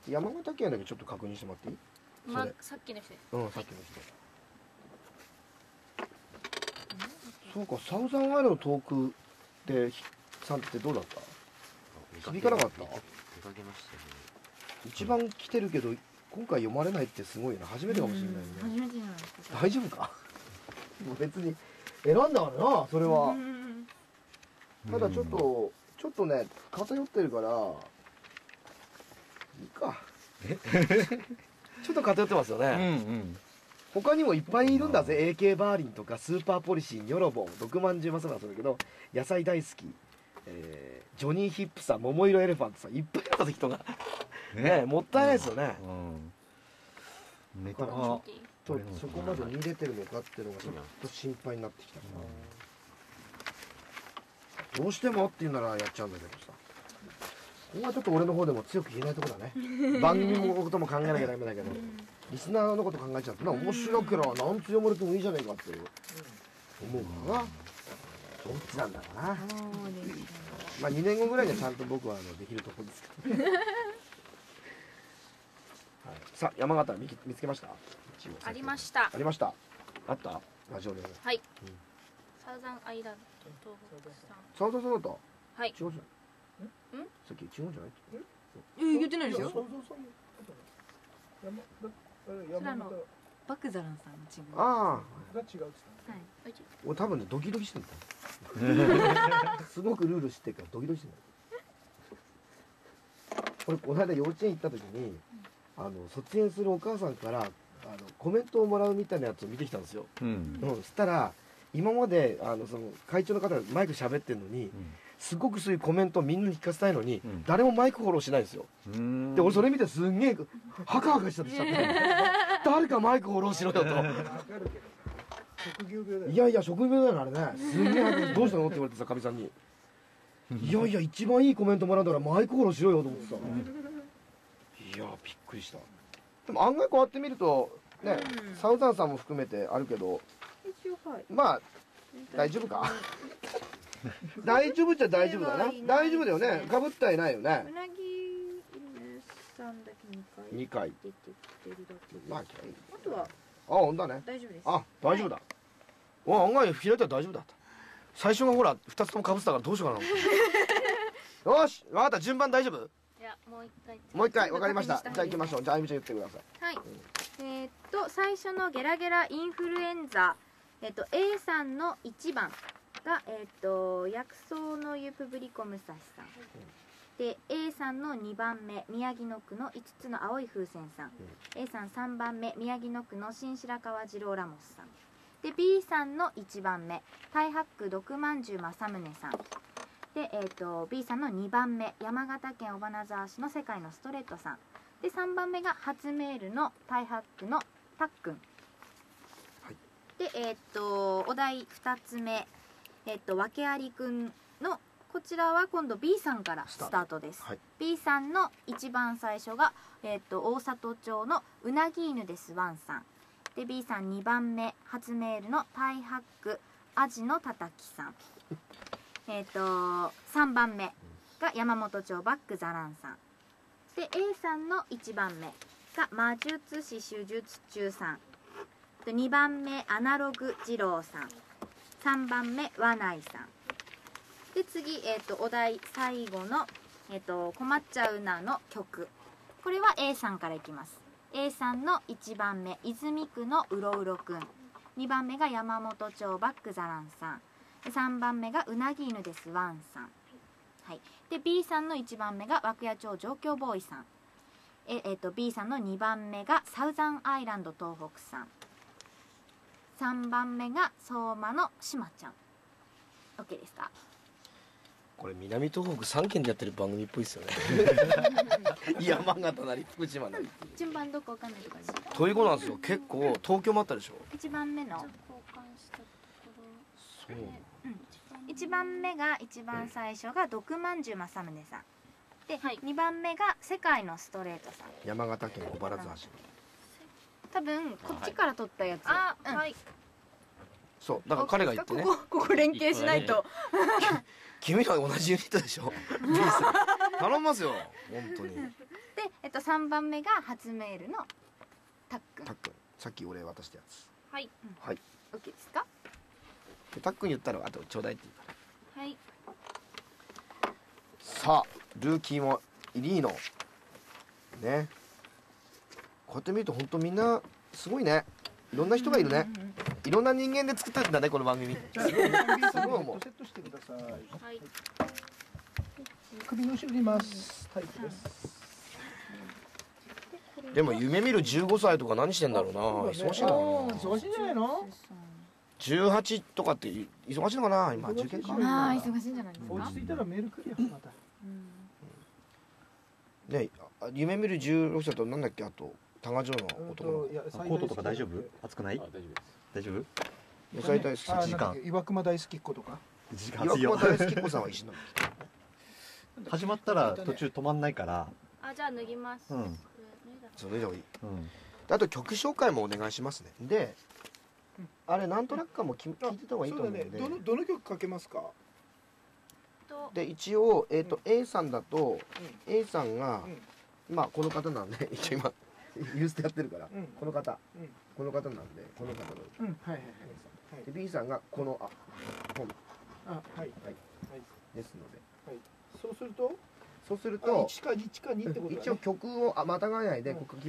山形県だけちょっと確認してもらっていい？ まあ、さっきの人です。 うん、さっきの人。そうか、サウザンアイランドの遠くでさんってどうだった？響かなかった？ 見かけましたね。 一番来てるけど今回読まれないってすごいな。初めてかもしれないね。 初めてじゃないですか。 大丈夫か？もう別に選んだからな、それは。ただちょっとね、偏ってるからいいか。ちょっと偏ってますよね。他にもいっぱいいるんだぜ。AK バーリンとかスーパーポリシー、ニョロボン、毒まんじゅうもそうなんだけど、野菜大好き、ジョニーヒップさん、桃色エレファントさん、いっぱいいるんだぜ、人が。ね、もったいないですよね。 ネタがそこまで見れてるのかっていうのがちょっと心配になってきたかな。どうしてもっていうならやっちゃうんだけどさ、ここはちょっと俺の方でも強く言えないところだね。番組のことも考えなきゃダメだけど、リスナーのこと考えちゃってな、面白ければ何つ読まれてもいいじゃないかって思うからな。どっちなんだろうな。まあ2年後ぐらいにはちゃんと僕はできるところですけどね。さあ、山形見つけました？ ありました。 ありました。あった？ラジオで。 はい。サウザンアイランド東北さん。 サウザンだった？ はい。 違うじゃない？さっき違うんじゃない？ 言ってないですよ。 それバクザランさんのチーム。 ああ。 が違うって言った。 はい。 俺多分ね、ドキドキしてんだ。すごくルール知ってるからドキドキしてんだ。俺この間幼稚園行った時に、卒園するお母さんからコメントをもらうみたいなやつを見てきたんですよ。そしたら今までその会長の方がマイク喋ってるのに、すごくそういうコメントをみんなに聞かせたいのに、誰もマイクフォローしないんですよ。で俺それ見てすんげえハカハカしちゃって誰かマイクフォローしろよと。 職業病だよ。 いやいや職業病だよね、あれね。すんげえどうしたのって言われてさ、かみさんに。いやいや一番いいコメントもらうんだからマイクフォローしろよと思ってさ。いやびっくりした。でも案外こうやって見るとね、サウザンさんも含めてあるけど、まあ大丈夫か。大丈夫っちゃ大丈夫だな。大丈夫だよね。かぶったりないよね。 うなぎ犬さんだけ 2回出てきてるだけ。 まああとはほんだね。 大丈夫です。 あ、大丈夫だ。案外開いたら大丈夫だった。最初がほら2つともかぶってたからどうしようかな。よし、分かった。順番大丈夫？ いや、もう一回。 もう一回分かりました。じゃあ行きましょう。じゃああゆみちゃん言ってください。 はい。最初のゲラゲラインフルエンザ、A さんの1番が、薬草の湯プブリコムサシさん。で、A さんの2番目、宮城野区の5つの青い風船さん。A さん3番目、宮城野区の新白川次郎ラモスさん。で、B さんの1番目、太白区毒まんじゅう正宗さん。で、B さんの2番目、山形県尾花沢市の世界のストレートさん。で、3番目が初メールの太白区のたっくん。 はい、 で、お題2つ目、訳ありくんの、こちらは今度 B さんからスタートです。はい、B さんの一番最初が、大里町のうなぎ犬ですワンさん。で、B さん2番目、初メールの太白区アジのたたきさん。3番目が山本町バックザランさん。で、A さんの1番目が魔術師手術中さん。で、2番目アナログ二郎さん。3番目和内さん。で、次、お題最後の、困っちゃうなの曲。これは A さんからいきます。A さんの1番目、泉区のうろうろくん。2番目が山本町バックザランさん。3番目がうなぎ犬ですワンさん。はい。で、B さんの1番目が涌谷町状況ボーイさん。B さんの2番目がサウザンアイランド東北さん。3番目が相馬のしまちゃん。OK ですか？ これ南東北3県でやってる番組っぽいですよね。山形なり福島なり。 順番どこわかんないとかです。 ということなんですよ。結構東京もあったでしょ。 1番目の交換したところ。そう。1番目が一番最初が毒まんじゅう正宗さん。で、2番目が世界のストレートさん。 山形県小原沢市。 多分こっちから取ったやつ。 はい。 そうだから彼が言ってね。 ここ連携しないと。 君ら同じユニットでしょ。頼みますよ本当に。で 3番目が初メールのたっくん。 たっくんさっき俺渡したやつはい。 はい OK ですか？ でたっくん言ったらあとちょうだいって言うからはい。 さあルーキーもイリーノねこうやって見ると本当みんなすごいねいろんな人がいるねいろんな人間で作ってるんだねこの番組じゃあローマンビーさんにすごいもうヘッドセットしてください。 はい。 首の後ろにいます。タイプです。 でも夢見る15歳とか何してんだろうな忙しいな忙しいんじゃないの？ 18とかって忙しいのかな今受験かああ、忙しいんじゃないですか？ 落ち着いたらメール来るよまた。 ね夢見る16歳となんだっけあと多賀城の男の子いやコートとか大丈夫？暑くない？ 大丈夫です。 大丈夫？ 野菜大好き 1時間なんだっけ岩熊大好きっ子とか。 岩時間暑いよ隈大好き子さんは一緒なんだ始まったら途中止まんないから。 あ、じゃあ脱ぎます。 うんそれでもいいうん。 あと曲紹介もお願いしますねであれなんとなくかも聞いてた方がいいと思うんで、 そうだね。どの曲かけますか？ で一応、A さんだと、A さんが、 うんまあこの方なんで一応今ユースでやってるから、 うんこの方うんこの方なんでこの方のうんはいはいはいで B さんがこの本あはいはいですのでそうするとそうするあと 1か2ってことだね。 一応曲をまたがないで、ここ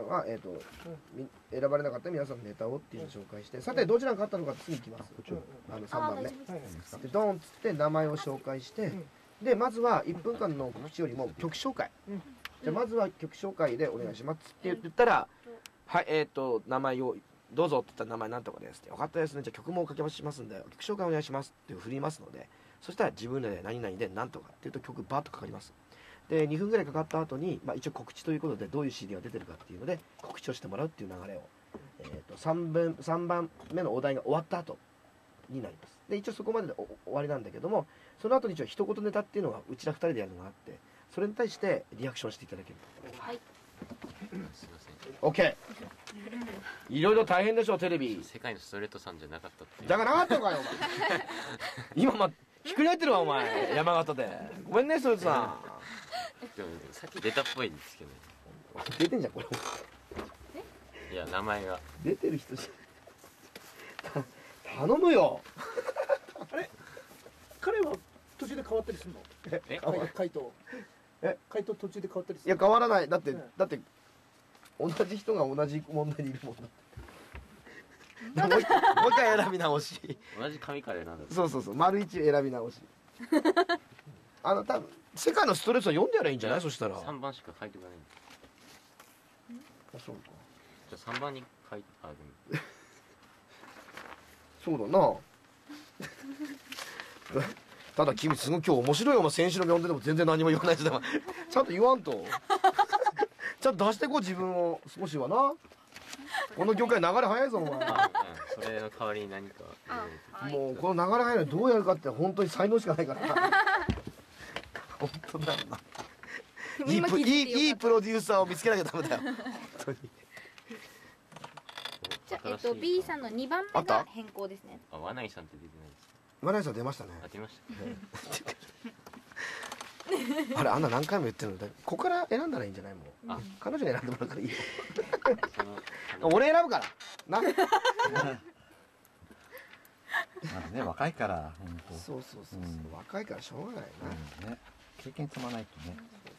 選ばれなかった皆さんのネタをっていうのを紹介してさてどちらが勝ったのか次いきます3番目大丈夫ですでドンっつって名前を紹介して、でまずは1分間の告知よりも曲紹介、じゃあまずは曲紹介でお願いしますって言ったら、はい名前をどうぞって言ったら名前なんとかですって分かったですねじゃあ曲も書きしますんで曲紹介お願いしますって振りますのでそしたら自分で何々でなんとかっていうと曲バーッとかかりますで2分ぐらいかかった後に、一応告知ということでどういう CD が出てるかっていうので告知をしてもらうっていう流れを、3番目のお題が終わった後になりますで一応そこまでで終わりなんだけどもその後に一応一言ネタっていうのがうちら2人でやるのがあってそれに対してリアクションしていただけるはい。 すいません。 OK いろいろ大変でしょテレビ世界のストレートさんじゃなかったっていう。 だからなかったのかよお前今ひっくり返ってるわお前山形でごめんねそいつさでもさっき出たっぽいんですけどね。 出てんじゃんこれいや名前が。 出てる人じゃ頼むよ彼は途中で変わったりするの？ え回答え回答途中で変わったりするいや変わらないだって、 うんだって同じ人が同じ問題にいるもんだってもう一回選び直し同じ紙から選んだ。 そう丸一選び直し多分世界のストレスは読んでやればいいんじゃないそしたら 3番しか書いておかないんです。 あそうかじゃあ3番に書いてある。 そうだなただ君すごい今日面白いよお前先週の読んでても全然何も言わないしでもちゃんと言わんとちゃんと出してこう自分を少しはなこの業界流れ早いぞお前それの代わりに何か。 もうこの流れ早いのどうやるかって本当に才能しかないからな本当だよないいプロデューサーを見つけなきゃダメだよ本当にじゃあB さんの2番目が変更ですね。 あ、和内さんって出てないです。 マナイさん出ましたねあ、出ました。 あれあんな何回も言ってるのでここから選んだらいいんじゃないもうあ彼女に選んでもらうからいいよその俺選ぶからなまだね若いから本当。 そう、若いからしょうがないな、 うんね。経験積まないとね。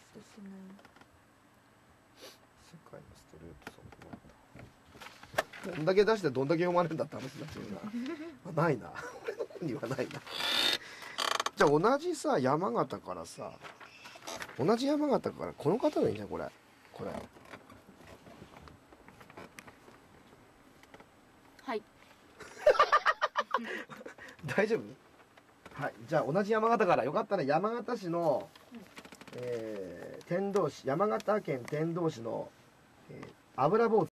世界のストレートソングなんだどんだけ出してどんだけ読まれるんだって話になっちゃうなないな俺の方にはないなじゃあ同じさ山形からさ同じ山形からこの方がいいじゃんこれはい。 大丈夫はいじゃあ同じ山形からよかったら山形市の、天童市山形県天童市の、油坊